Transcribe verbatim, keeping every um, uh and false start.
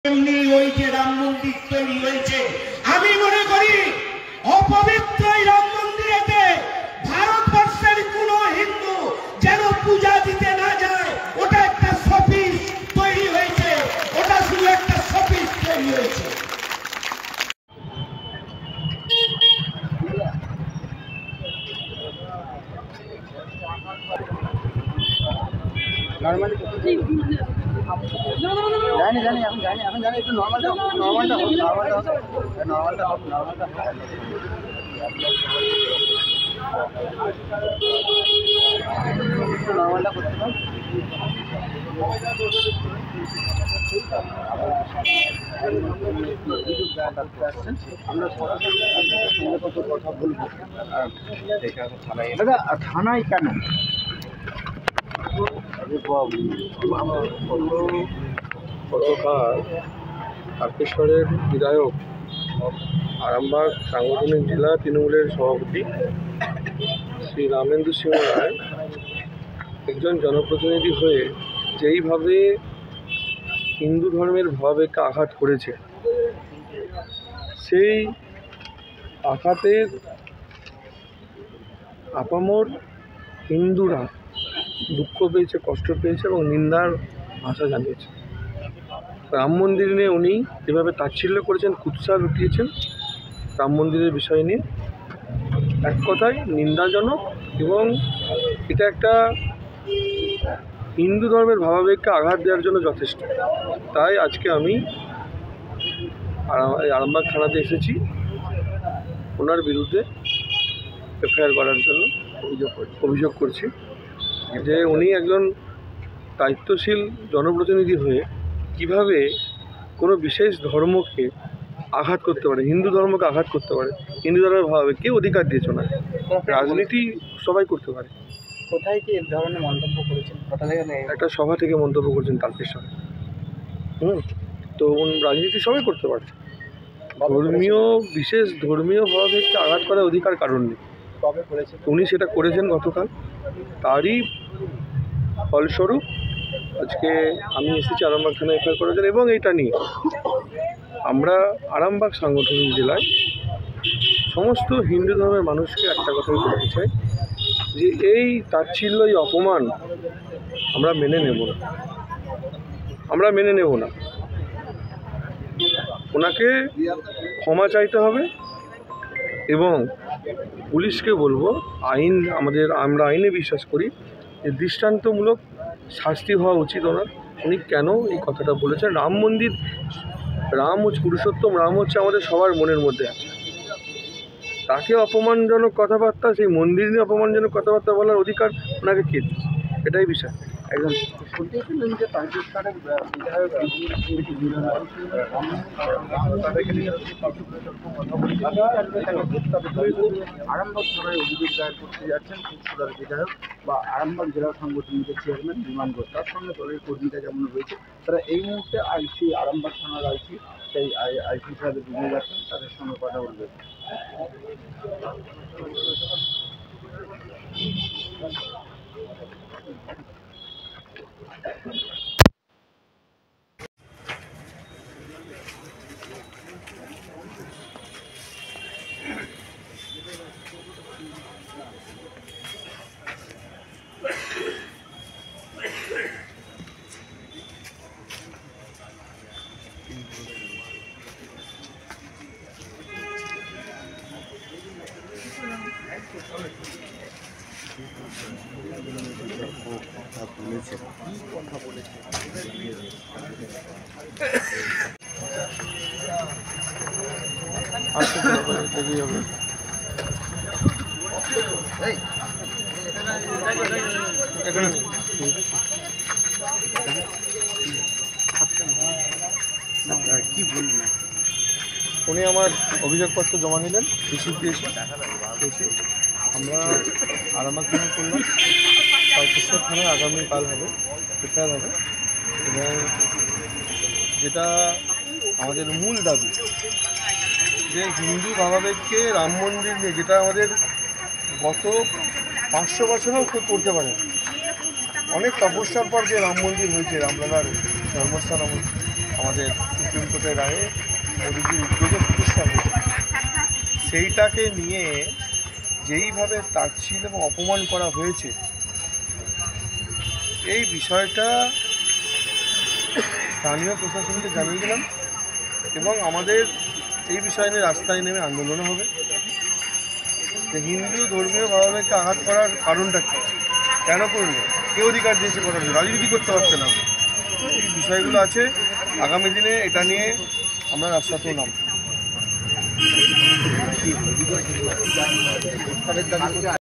এমনি ওই যে রাম মন্দির তৈরি হয়েছে, আমি মনে করি অপবিত্র এই রাম মন্দিরেতে ভারতবর্ষের কোন হিন্দু যেন পূজা দিতে না যায়। ওটা একটা শোপিস তৈরি হয়েছে, ওটা শুধু একটা শোপিস তৈরি হয়েছে। নরমালি জানি জানি এখন জানি এখন জানি একটু নর্মালটা নর্মালটা হোক নর্মালটা হোক নর্মালটা হোক নর্মালটা একটু নর্মালটা করতে পার। আমরা সরাসরি সঙ্গে কত কথা বলবো। দাদা থানায় কেন? গতকাল তারকেশ্বরের বিধায়ক, আরামবাগ সাংগঠনিক জেলা তৃণমূলের সভাপতি শ্রী রামেন্দু সিংহ রায় একজন জনপ্রতিনিধি হয়ে যেইভাবে হিন্দু ধর্মের ভাবাবেগকে আঘাত করেছে, সেই আঘাতের আপামর হিন্দুরা দুঃখ পেয়েছে, কষ্ট পেয়েছে এবং নিন্দার ভাষা জানিয়েছে। রাম মন্দির নিয়ে উনি যেভাবে তাচ্ছিল্য করেছেন, কুৎসা লুটিয়েছেন রাম মন্দিরের বিষয় নিয়ে, এক কথায় নিন্দাজনক এবং এটা একটা হিন্দু ধর্মের ভাবাবেগকে আঘাত দেওয়ার জন্য যথেষ্ট। তাই আজকে আমি আরামবাগ থানাতে এসেছি ওনার বিরুদ্ধে এফআইআর করার জন্য অভিযোগ অভিযোগ করছি যে উনি একজন দায়িত্বশীল জনপ্রতিনিধি হয়ে কিভাবে কোনো বিশেষ ধর্মকে আঘাত করতে পারে, হিন্দু ধর্মকে আঘাত করতে পারে। হিন্দু ধর্মের ভাবে কেউ অধিকার দিয়েছে না, রাজনীতি সবাই করতে পারে। কোথায় কি এই ধরনের মন্তব্য করেছেন? কথা থেকে একটা সভা থেকে মন্তব্য করছেন তারকেশ্বরে। হুম তো রাজনীতি সবাই করতে পারে, ধর্মীয় বিশেষ ধর্মীয় ভাবাবেগকে আঘাত করার অধিকার কারণ নেই। কবে করেছেন? উনি সেটা করেছেন গতকাল, তারই ফলস্বরূপ আজকে আমি এসেছি আরামবাগ থানায় এফআইআর করার জন্য। এবং এইটা নিয়ে আমরা আরামবাগ সাংগঠনিক জেলায় সমস্ত হিন্দু ধর্মের মানুষকে একটা কথাই বলতে চাই যে এই তাচ্ছিল্য, এই অপমান আমরা মেনে নেব না, আমরা মেনে নেব না। ওনাকে ক্ষমা চাইতে হবে এবং পুলিশকে বলবো, আইন আমাদের, আমরা আইনে বিশ্বাস করি যে দৃষ্টান্তমূলক শাস্তি হওয়া উচিত ওনার। উনি কেন এই কথাটা বলেছেন? রাম মন্দির, রাম হচ্ছে পুরুষোত্তম, রাম হচ্ছে আমাদের সবার মনের মধ্যে আছে। তাকে অপমানজনক কথাবার্তা, সেই মন্দির নিয়ে অপমানজনক কথাবার্তা বলার অধিকার ওনাকে কে দিচ্ছে? এটাই বিষয়। একদম শুনতেছিলেন যে তারকেশ্বরের বিধায়ক আরামবাগ থানায় অভিযোগ দায়ের করতে যাচ্ছেন ফুলপুরার বিধায়ক বা আরামবাগ জেলা সংগঠনের চেয়ারম্যান বিমান ঘোষ, তার সঙ্গে দলের কর্মীরা যেমন রয়েছে, তারা এই মুহূর্তে আইসি আরামবাগ থানার আইসি সেই আইসি সাহেবের রুমে যাচ্ছেন, তাদের সঙ্গে কথা বলবে। কথা বলেছে আসতে দেরি হবে। কি বলবেন? উনি আমার অভিযোগপত্র জমা নিলেন, রিসিভ দিয়েছি, আমরা আরামবাগ থানায় করলাম। তারকেশ্বর থানায় আগামীকাল হবে, এফআইআর হবে। এবং যেটা আমাদের মূল দাবি যে হিন্দু ভাবাবেগকে রাম মন্দির নিয়ে, যেটা আমাদের গত পাঁচশো বছরেও কেউ করতে পারে, অনেক তপস্যার পর যে রাম মন্দির হয়েছে, রামলালার জন্মস্থান আমাদের সুপ্রিম কোর্টের রায়ে মোদিজির উদ্যোগে প্রতিষ্ঠা হয়েছে, সেইটাকে নিয়ে যেইভাবে তাচ্ছিল্য এবং অপমান করা হয়েছে, এই বিষয়টা স্থানীয় প্রশাসনকে জানিয়ে দিলাম এবং আমাদের এই বিষয় নিয়ে রাস্তায় নেমে আন্দোলনও হবে। যে হিন্দু ধর্মীয় ভাবাবেগকে আঘাত করার কারণটা কী, কেন করলো, কে অধিকার দিয়েছে করার জন্য, রাজনীতি করতে পারছে না। এই বিষয়গুলো আছে, আগামী দিনে এটা নিয়ে আমরা রাস্তাতেও নামব।